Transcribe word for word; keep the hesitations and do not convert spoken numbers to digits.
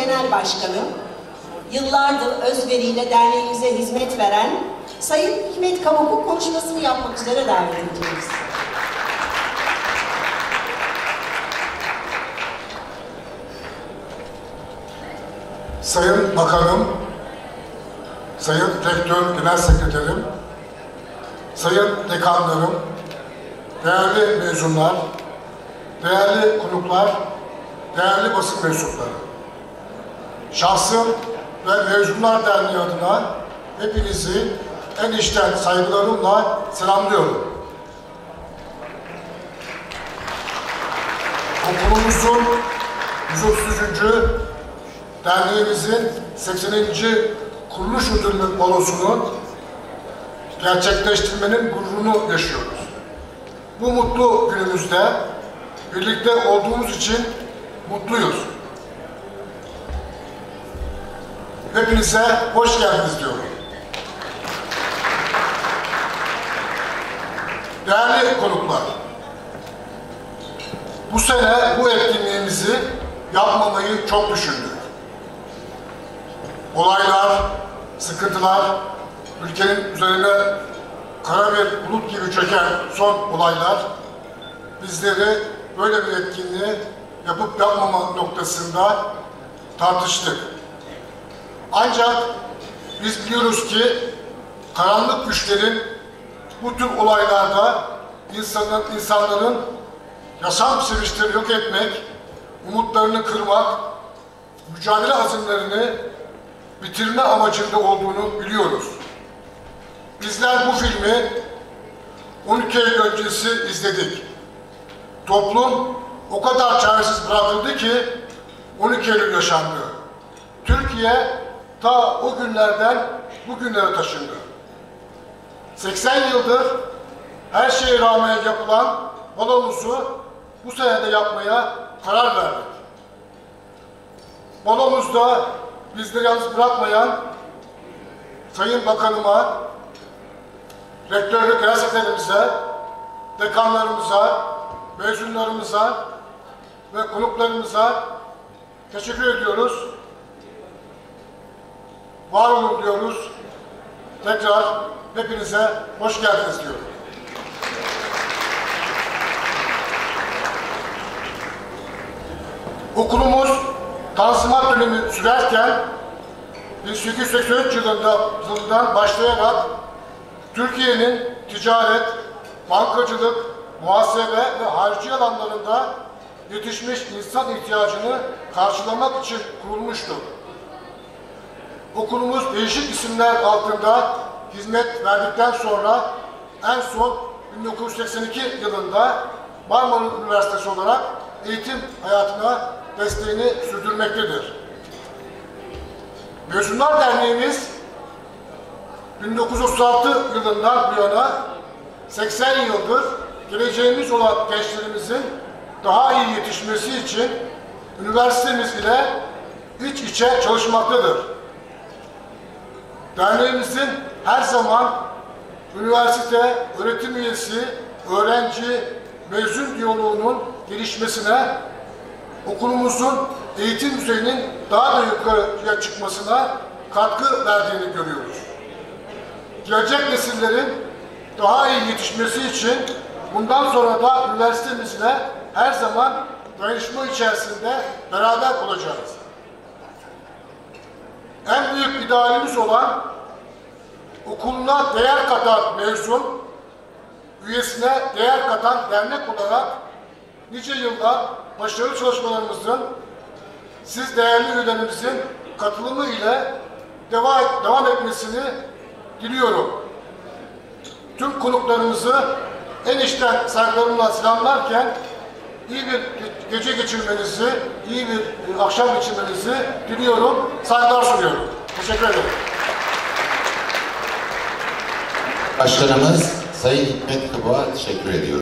Genel Başkanı, yıllardır özveriyle derneğimize hizmet veren Sayın Hikmet Kavuk'un konuşmasını yapmak üzere davet ediyoruz. Sayın Bakanım, Sayın Rektör, Genel Sekreterim, Sayın Dekanlarım, değerli mezunlar, değerli konuklar, değerli basın mensupları. Şahsım ve Mezunlar Derneği adına hepinizi en içten saygılarımla selamlıyorum. Okulumuzun yüz otuz üçüncü derneğimizin sekseninci kuruluş ödülü balosunu gerçekleştirmenin gururunu yaşıyoruz. Bu mutlu günümüzde birlikte olduğumuz için mutluyuz. Hepinize hoş geldiniz diyorum. Değerli konuklar, bu sene bu etkinliğimizi yapmamayı çok düşündük. Olaylar, sıkıntılar, ülkenin üzerine kara bir bulut gibi çöken son olaylar bizleri böyle bir etkinliği yapıp yapmama noktasında tartıştık. Ancak biz biliyoruz ki karanlık güçlerin bu tür olaylarda insanın, insanların yaşam sevinçlerini yok etmek, umutlarını kırmak, mücadele azimlerini bitirme amacında olduğunu biliyoruz. Bizler bu filmi on iki Eylül öncesi izledik. Toplum o kadar çaresiz bırakıldı ki on iki Eylül yaşandı. Türkiye ta o günlerden bugünlere taşındı. seksen yıldır her şeye rağmen yapılan balomuzu bu sene de yapmaya karar verdik. Balomuzda bizleri yalnız bırakmayan Sayın Bakanıma, Rektörlük Genel Sekreterimize, dekanlarımıza, mezunlarımıza ve konuklarımıza teşekkür ediyoruz. Var olun diyoruz. Tekrar hepinize hoş geldiniz diyorum. Okulumuz Tanzimat dönemi sürerken bin sekiz yüz seksen üç yılında, yılından başlayarak Türkiye'nin ticaret, bankacılık, muhasebe ve harcı alanlarında yetişmiş insan ihtiyacını karşılamak için kurulmuştur. Okulumuz değişik isimler altında hizmet verdikten sonra en son bin dokuz yüz seksen iki yılında Marmara Üniversitesi olarak eğitim hayatına desteğini sürdürmektedir. Mezunlar Derneğimiz bin dokuz yüz otuz altı yılından bu yana seksen yıldır geleceğimiz olan gençlerimizin daha iyi yetişmesi için üniversitemiz ile iç içe çalışmaktadır. Derneğimizin her zaman üniversite, öğretim üyesi, öğrenci, mezun diyaloğunun gelişmesine, okulumuzun eğitim düzeyinin daha da yukarıya çıkmasına katkı verdiğini görüyoruz. Gelecek nesillerin daha iyi yetişmesi için bundan sonra da üniversitemizle her zaman dayanışma içerisinde beraber olacağız. En büyük idealimiz olan okuluna değer katan mezun, üyesine değer katan dernek olarak nice yıllar başarılı çalışmalarımızın siz değerli üyelerimizin katılımı ile devam, devam etmesini diliyorum. Tüm konuklarımızı en içten saygılarımla selamlarken iyi bir gece geçirmenizi, iyi bir akşam geçirmenizi diliyorum, saygılar sunuyorum. Teşekkür ederim. Başkanımız Sayın Hikmet Kavuk'a teşekkür ediyorum.